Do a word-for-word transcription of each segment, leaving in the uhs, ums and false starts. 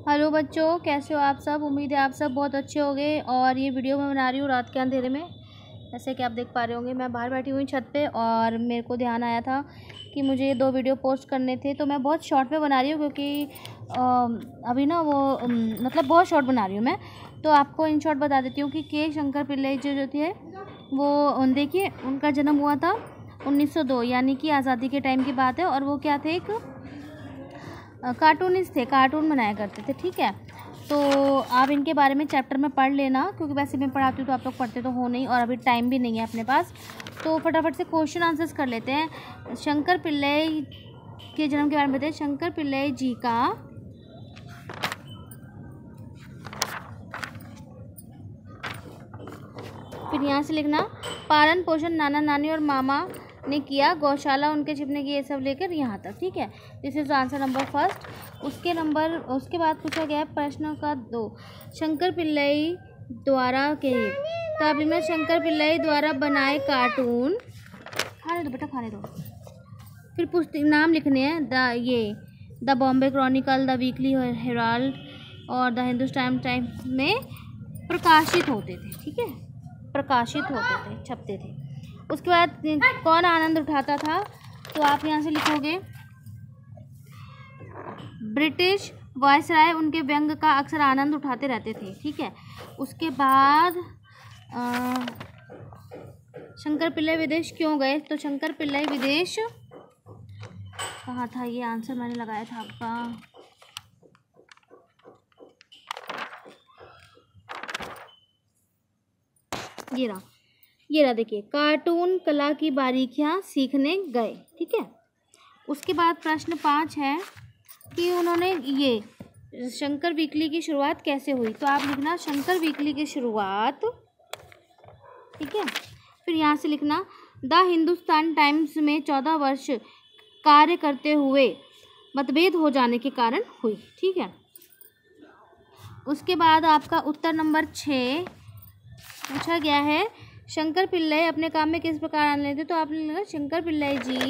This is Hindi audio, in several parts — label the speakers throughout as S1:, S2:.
S1: हेलो बच्चों, कैसे हो आप सब। उम्मीद है आप सब बहुत अच्छे होंगे। और ये वीडियो मैं बना रही हूँ रात के अंधेरे में। जैसे कि आप देख पा रहे होंगे, मैं बाहर बैठी हुई छत पे और मेरे को ध्यान आया था कि मुझे दो वीडियो पोस्ट करने थे। तो मैं बहुत शॉर्ट में बना रही हूँ क्योंकि आ, अभी ना वो आ, मतलब बहुत शॉर्ट बना रही हूँ मैं। तो आपको इन शॉर्ट बता देती हूँ कि के शंकर पिल्लई जो जो थे वो, देखिए, उनका जन्म हुआ था उन्नीस सौ दो, यानी कि आज़ादी के टाइम की बात है। और वो क्या थे, एक कार्टूनिस्ट थे, कार्टून बनाया करते थे। ठीक है, तो आप इनके बारे में चैप्टर में पढ़ लेना, क्योंकि वैसे मैं पढ़ाती हूँ तो आप लोग पढ़ते तो हो नहीं, और अभी टाइम भी नहीं है अपने पास। तो फटाफट से क्वेश्चन आंसर्स कर लेते हैं। शंकर पिल्लई के जन्म के बारे में बताइए। शंकर पिल्लई जी का फिर यहाँ से लिखना, पालन पोषण नाना नानी और मामा ने किया, गौशाला उनके छिपने की, ये सब लेकर यहाँ तक। ठीक है, this is answer number first. उसके नंबर उसके बाद पूछा गया है प्रश्न का दो, शंकर पिल्लई द्वारा के, तो आप लिखना शंकर पिल्लई द्वारा बनाए कार्टून। खाने दो बेटा, खाने दो। फिर पुस्तक नाम लिखने हैं, द ये the Bombay Chronicle, the Weekly Herald और द हिंदुस्तान टाइम्स में प्रकाशित होते थे। ठीक है, प्रकाशित होते थे, छपते थे। उसके बाद कौन आनंद उठाता था, तो आप यहाँ से लिखोगे ब्रिटिश वायसराय उनके व्यंग का अक्सर आनंद उठाते रहते थे। ठीक है, उसके बाद आ, शंकर पिल्लई विदेश क्यों गए, तो शंकर पिल्लई विदेश कहाँ था, ये आंसर मैंने लगाया था आपका, ये रहा, ये रहा, देखिए, कार्टून कला की बारीकियां सीखने गए। ठीक है, उसके बाद प्रश्न पाँच है कि उन्होंने ये शंकर वीकली की शुरुआत कैसे हुई, तो आप लिखना शंकर वीकली की शुरुआत। ठीक है, फिर यहाँ से लिखना द हिंदुस्तान टाइम्स में चौदह वर्ष कार्य करते हुए मतभेद हो जाने के कारण हुई। ठीक है, उसके बाद आपका उत्तर नंबर छः पूछा गया है, शंकर पिल्लई अपने काम में किस प्रकार आनंद लेते, तो आपने लिखा शंकर पिल्लई जी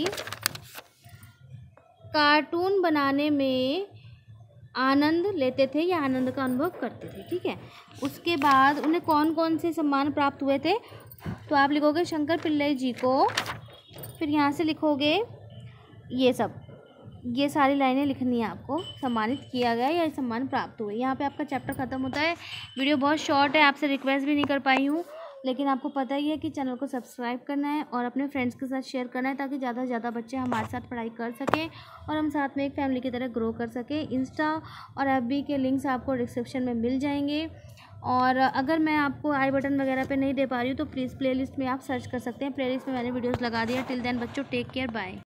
S1: कार्टून बनाने में आनंद लेते थे या आनंद का अनुभव करते थे। ठीक है, उसके बाद उन्हें कौन कौन से सम्मान प्राप्त हुए थे, तो आप लिखोगे शंकर पिल्लई जी को, फिर यहाँ से लिखोगे ये सब, ये सारी लाइनें लिखनी है आपको, सम्मानित किया गया या सम्मान प्राप्त हुए। यहाँ पे आपका चैप्टर ख़त्म होता है। वीडियो बहुत शॉर्ट है, आपसे रिक्वेस्ट भी नहीं कर पाई हूँ, लेकिन आपको पता ही है कि चैनल को सब्सक्राइब करना है और अपने फ्रेंड्स के साथ शेयर करना है, ताकि ज़्यादा से ज़्यादा बच्चे हमारे साथ पढ़ाई कर सकें और हम साथ में एक फैमिली की तरह ग्रो कर सकें। इंस्टा और एफ बी के लिंक्स आपको डिस्क्रिप्शन में मिल जाएंगे। और अगर मैं आपको आई बटन वगैरह पे नहीं दे पा रही हूँ तो प्लीज़ प्लेलिस्ट में आप सर्च कर सकते हैं, प्लेलिस्ट में मैंने वीडियोज़ लगा दिया। टिल देन बच्चों, टेक केयर, बाय।